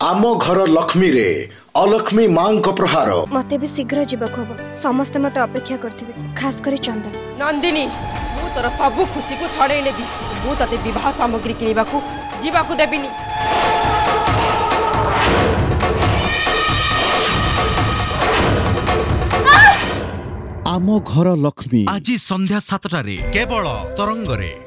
आम घर लक्ष्मी रे अलक्ष्मी मां को प्रहार मते भी शीघ्र जीवक हबो समस्त मते अपेक्षा करथिबे खास करी चंदन नंदिनी मु तोर सब खुशी को छड़े लेबी मु तते विवाह सामग्री किनिबा को जीवा को देबिनी आम घर लक्ष्मी आज संध्या 7 केवल तरंग रे।